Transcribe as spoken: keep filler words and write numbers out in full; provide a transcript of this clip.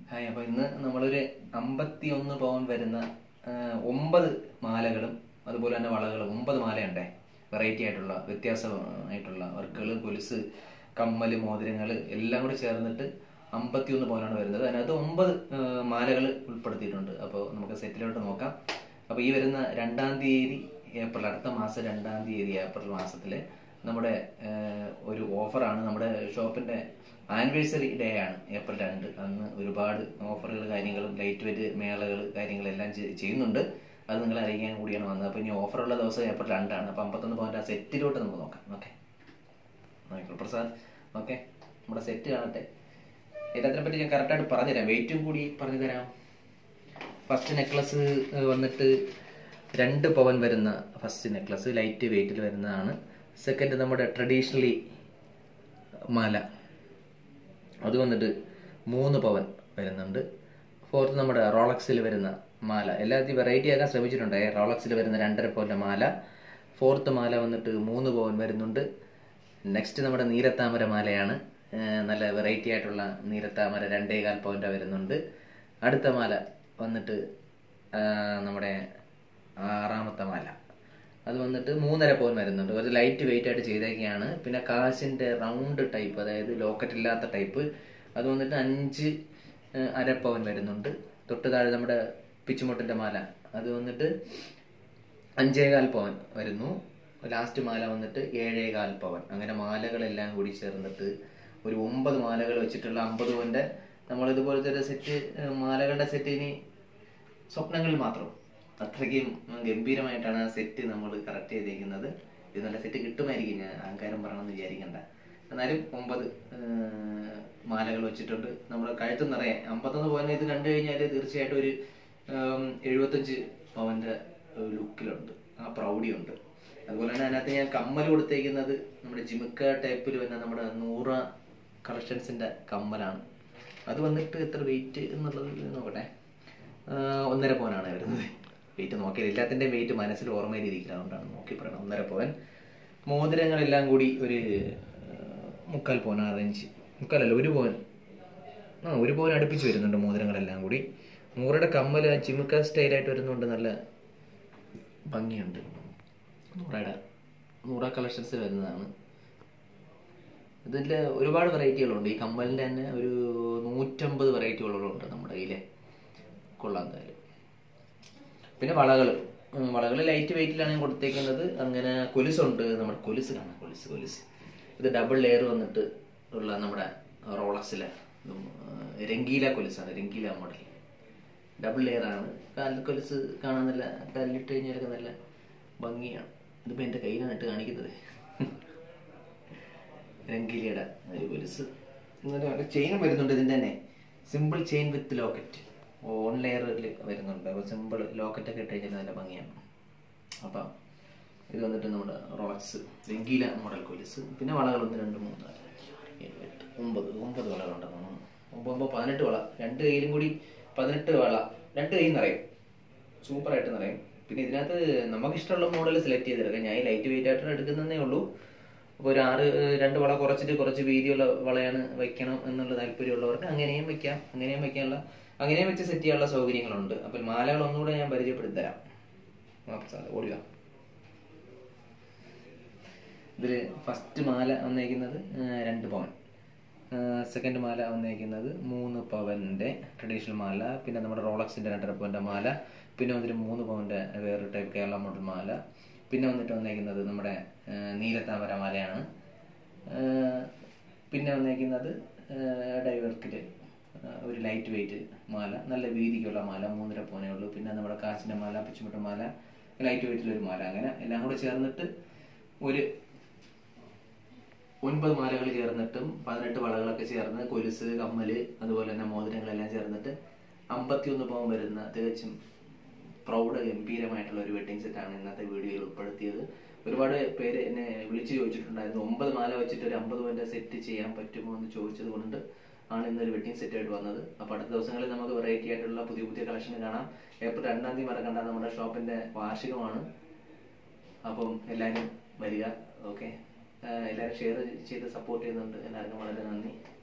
Hi. അപ്പോൾ ഇന്ന് നമ്മളൊരു അമ്പത്തി ഒന്ന് പവൻ വരുന്ന ഒമ്പത് മാലകളും അതുപോലെ തന്നെ വളകളും ഒമ്പത് മാലയുണ്ടേ, വെറൈറ്റി ആയിട്ടുള്ള വ്യത്യാസമായിട്ടുള്ള വർക്കുകൾ, കൊലുസ്, കമ്മൽ, മോതിരങ്ങൾ എല്ലാം കൂടി ചേർന്നിട്ട് അമ്പത്തി ഒന്ന് പവനാണ് വരുന്നത്. അതിനകത്ത് ഒമ്പത് മാലകൾ ഉൾപ്പെടുത്തിയിട്ടുണ്ട്. അപ്പോൾ നമുക്ക് സെറ്റിലോട്ട് നോക്കാം. അപ്പോൾ ഈ വരുന്ന രണ്ടാം തീയതി ഏപ്രിൽ, അടുത്ത മാസം രണ്ടാം തീയതി ഏപ്രിൽ മാസത്തിൽ നമ്മുടെ ഒരു ഓഫറാണ്. നമ്മുടെ ഷോപ്പിൻ്റെ ആനിവേഴ്സറി ഡേ ആണ് ഏപ്രിൽ രണ്ട്. അന്ന് ഒരുപാട് ഓഫറുകൾ, കാര്യങ്ങളും ലൈറ്റ് വെയിറ്റ് മേളകൾ, കാര്യങ്ങളെല്ലാം ചെയ്യുന്നുണ്ട്. അത് നിങ്ങളെ അറിയിക്കാൻ കൂടിയാണ് വന്നത്. അപ്പോൾ ഇനി ഓഫറുള്ള ദിവസം ഏപ്രിൽ രണ്ടാണ്. അപ്പോൾ അമ്പത്തൊന്ന് പോയിന്റ് ആ സെറ്റിലോട്ട് നമുക്ക് നോക്കാം. ഓക്കെ, നോക്കിക്കോളൂ പ്രസാദ്. ഓക്കെ, നമ്മുടെ സെറ്റ് കാണട്ടെ. എല്ലാത്തിനെ പറ്റി ഞാൻ കറക്റ്റായിട്ട് പറഞ്ഞുതരാം, വെയിറ്റും കൂടി പറഞ്ഞു തരാം. ഫസ്റ്റ് നെക്ലസ് വന്നിട്ട് രണ്ട് പവൻ വരുന്ന ഫസ്റ്റ് നെക്ലസ് ലൈറ്റ് വെയിറ്റിൽ വരുന്നതാണ്. സെക്കൻഡ് നമ്മുടെ ട്രഡീഷണലി മാല, അത് വന്നിട്ട് മൂന്ന് പവൻ വരുന്നുണ്ട്. ഫോർത്ത് നമ്മുടെ റോളക്സിൽ വരുന്ന മാല, എല്ലാത്തിനും വെറൈറ്റി ആക്കാൻ ശ്രമിച്ചിട്ടുണ്ട്. റോളക്സിൽ വരുന്ന രണ്ടര പവൻ്റെ മാല. ഫോർത്ത് മാല വന്നിട്ട് മൂന്ന് പവൻ വരുന്നുണ്ട്. നെക്സ്റ്റ് നമ്മുടെ നീരത്താമര മാലയാണ്. നല്ല വെറൈറ്റി ആയിട്ടുള്ള നീരത്താമര രണ്ടേകാൽ പവൻ്റെ വരുന്നുണ്ട്. അടുത്ത മാല വന്നിട്ട് നമ്മുടെ ആറാമത്തെ മാല, അത് വന്നിട്ട് മൂന്നര പവൻ വരുന്നുണ്ട്. കുറച്ച് ലൈറ്റ് വെയിറ്റ് ആയിട്ട് ചെയ്തേക്കെയാണ്. പിന്നെ കാശിൻ്റെ റൗണ്ട് ടൈപ്പ്, അതായത് ലോക്കറ്റ് ഇല്ലാത്ത ടൈപ്പ്, അത് വന്നിട്ട് അഞ്ച് അരപ്പവൻ വരുന്നുണ്ട്. തൊട്ട് താഴെ നമ്മുടെ പിച്ചുമുട്ടിൻ്റെ മാല, അത് വന്നിട്ട് അഞ്ചേകാൽ പവൻ വരുന്നു. ലാസ്റ്റ് മാല വന്നിട്ട് ഏഴേകാൽ പവൻ. അങ്ങനെ മാലകളെല്ലാം കൂടി ചേർന്നിട്ട് ഒരു ഒമ്പത് മാലകൾ വെച്ചിട്ടുള്ള അമ്പത് പവൻ്റെ നമ്മളിതുപോലത്തെ ഒരു സെറ്റ്, മാലകളുടെ സെറ്റിന് സ്വപ്നങ്ങളിൽ മാത്രം. അത്രയ്ക്കും ഗംഭീരമായിട്ടാണ് ആ സെറ്റ് നമ്മൾ കറക്റ്റ് ചെയ്തേക്കുന്നത്. ഇത് നല്ല സെറ്റ് കിട്ടുമായിരിക്കും, ഞാൻ അഹങ്കാരം പറയണമെന്ന് വിചാരിക്കണ്ട. എന്നാലും ഒമ്പത് മാലകൾ വെച്ചിട്ടുണ്ട്. നമ്മുടെ കഴുത്ത് നിറയെ അമ്പത്തൊന്ന് പവൻ ഇത് കണ്ടു കഴിഞ്ഞാൽ തീർച്ചയായിട്ടും ഒരു എഴുപത്തഞ്ച് പവൻ്റെ ലുക്കിലുണ്ട്, ആ പ്രൗഢിയുണ്ട്. അതുപോലെ തന്നെ അതിനകത്ത് ഞാൻ കമ്മൽ കൊടുത്തേക്കുന്നത് നമ്മുടെ ജിമിക്ക ടൈപ്പിൽ വന്ന നമ്മുടെ നൂറ കളക്ഷൻസിൻ്റെ കമ്മലാണ്. അത് വന്നിട്ട് എത്ര വെയിറ്റ് എന്നുള്ളത് നോക്കട്ടെ, ഒന്നര പവനാണ് വരുന്നത്. വെയിറ്റ് നോക്കിയത് എല്ലാത്തിൻ്റെ വെയിറ്റ് മനസ്സിൽ ഓർമ്മയിൽ ഇരിക്കുന്നത്, അതുകൊണ്ടാണ് നോക്കി പറയണം. ഒന്നര പവൻ. മോതിരങ്ങളെല്ലാം കൂടി ഒരു മുക്കാൽ പവൻ, അറേഞ്ച് മുക്കാലല്ല ഒരു പവൻ, ആ ഒരു പവൻ അടുപ്പിച്ച് വരുന്നുണ്ട് മോതിരങ്ങളെല്ലാം കൂടി. നൂറുടെ കമ്മൽ ആ ചിമുക്ക സ്റ്റൈലായിട്ട് വരുന്നുണ്ട്, നല്ല ഭംഗിയുണ്ട്. നൂറയുടെ നൂറ കളക്ഷൻസ് വരുന്നതാണ്. ഇതിൽ ഒരുപാട് വെറൈറ്റികളുണ്ട്. ഈ കമ്മലിൻ്റെ തന്നെ ഒരു നൂറ്റമ്പത് വെറൈറ്റികളുണ്ട് നമ്മുടെ കയ്യിലെ. കൊള്ളാം എന്തായാലും. പിന്നെ വളകൾ, വളകൾ ലൈറ്റ് വെയിറ്റിലാണ് ഞാൻ കൊടുത്തേക്കുന്നത്. അങ്ങനെ കൊലുസുണ്ട്. നമ്മുടെ കൊലുസ് കാണാം, കൊലുസ് കൊലുസ് ഇത് ഡബിൾ ലെയർ വന്നിട്ട് ഉള്ള നമ്മുടെ റോളക്സിലെ രംഗീല കൊലുസാണ്, രംഗീല മോഡൽ. ഡബിൾ ലെയർ ആണ്. കാലിൽ കൊലുസ് കാണാൻ നല്ല, കാലിലിട്ട് കഴിഞ്ഞാലൊക്കെ നല്ല ഭംഗിയാണ്. ഇതിപ്പോൾ എൻ്റെ കയ്യിലാണ് കാണിക്കുന്നത്. രംഗീലയുടെ ഒരു കൊലുസ്. ഇങ്ങനെ ചെയിനും വരുന്നുണ്ട് ഇതിൻ്റെ തന്നെ, സിമ്പിൾ ചെയിൻ വിത്ത് ലോക്കറ്റ്. ഓൺ ലെയറിൽ വരുന്നുണ്ട്. അപ്പോൾ സിമ്പിൾ ലോക്കറ്റൊക്കെ ഇട്ട് കഴിഞ്ഞാൽ നല്ല ഭംഗിയാണ്. അപ്പം ഇത് വന്നിട്ട് നമ്മുടെ റോളക്സ് രംഗീല മോഡൽ കൊലുസ്. പിന്നെ വളകൾ ഒന്ന് രണ്ട് മൂന്ന് നാല് ഏഴ് എട്ട് ഒമ്പത് ഒമ്പത് വളകളുണ്ടെന്നാണ്. ഒമ്പത് ഒമ്പത് പതിനെട്ട് വള, രണ്ട് കയ്യിലും കൂടി പതിനെട്ട് വള, രണ്ട് കൈ നിറയും, സൂപ്പറായിട്ട് നിറയും. പിന്നെ ഇതിനകത്ത് നമുക്കിഷ്ടമുള്ള മോഡൽ സെലക്ട് ചെയ്തെടുക്കാം. ഞാൻ ലൈറ്റ് വെയിറ്റ് ആയിട്ട് എടുക്കുന്നതേ ഉള്ളൂ. അപ്പോൾ ഒരു ആറ് രണ്ട് വള കുറച്ചിട്ട് കുറച്ച് വീതിയുള്ള വളയാണ് വയ്ക്കണം എന്നുള്ള താല്പര്യമുള്ളവർക്ക് അങ്ങനെയും വയ്ക്കാം. അങ്ങനെയും വയ്ക്കാനുള്ള അങ്ങനെയും വെച്ച് സെറ്റ് ചെയ്യാനുള്ള സൗകര്യങ്ങളുണ്ട്. അപ്പം മാലകൾ ഒന്നുകൂടെ ഞാൻ പരിചയപ്പെടുത്തരാം. ഓടിയ ഇതിൽ ഫസ്റ്റ് മാല വന്നേക്കുന്നത് രണ്ട് പവൻ. സെക്കൻഡ് മാല വന്നേക്കുന്നത് മൂന്ന് പവൻ്റെ ട്രഡീഷണൽ മാല. പിന്നെ നമ്മുടെ റോളക്സിൻ്റെ രണ്ടര പവൻ്റെ മാല. പിന്നെ വന്നിട്ട് മൂന്ന് പവൻ്റെ വേറൊരു ടൈപ്പ് കേരള മോഡൽ മാല. പിന്നെ വന്നിട്ട് വന്നേക്കുന്നത് നമ്മുടെ നീലത്താമര മാലയാണ്. പിന്നെ വന്നേക്കുന്നത് ഡൈവർക്കിൽ ഒരു ലൈറ്റ് വെയിറ്റ് മാല, നല്ല വീതിക്കുള്ള മാല, മൂന്നര പവനേ ഉള്ളൂ. പിന്നെ നമ്മുടെ കാശിൻ്റെ മാല, പിച്ചുമുട്ട മാല, ലൈറ്റ് വെയിറ്റിലൊരു മാല. അങ്ങനെ എല്ലാം കൂടെ ചേർന്നിട്ട് ഒരു ഒൻപത് മാലകൾ ചേർന്നിട്ടും പതിനെട്ട് വളകളൊക്കെ ചേർന്ന് കൊലുസ്, കമ്മൽ, അതുപോലെ തന്നെ മോതിരങ്ങളെല്ലാം ചേർന്നിട്ട് അമ്പത്തി ഒന്ന് പവൻ വരുന്ന തികച്ചും പ്രൗഢ ഗംഭീരമായിട്ടുള്ള ഒരു വെഡിങ് സെറ്റാണ് ഇന്നത്തെ വീഡിയോയിൽ ഉൾപ്പെടുത്തിയത്. ഒരുപാട് പേര് എന്നെ വിളിച്ച് ചോദിച്ചിട്ടുണ്ടായിരുന്നു, ഒമ്പത് മാല വെച്ചിട്ട് ഒരു അമ്പത് പവൻ്റെ സെറ്റ് ചെയ്യാൻ പറ്റുമോ എന്ന് ചോദിച്ചത് കൊണ്ട് ആണ് ഇന്നൊരു വെഡിങ് സെറ്റ് ആയിട്ട് വന്നത്. അപ്പോൾ അടുത്ത ദിവസങ്ങളിൽ നമുക്ക് വെറൈറ്റി ആയിട്ടുള്ള പുതിയ പുതിയ കളക്ഷൻ കാണാം. ഏപ്രിൽ രണ്ടാം തീയതി മറക്കണ്ട, നമ്മുടെ ഷോപ്പിൻ്റെ വാർഷികമാണ്. അപ്പം എല്ലാവരും വരിക. ഓക്കെ, എല്ലാവരും ഷെയർ ചെയ്ത് സപ്പോർട്ട് ചെയ്യുന്നുണ്ട്. എല്ലാവർക്കും വളരെ നന്ദി.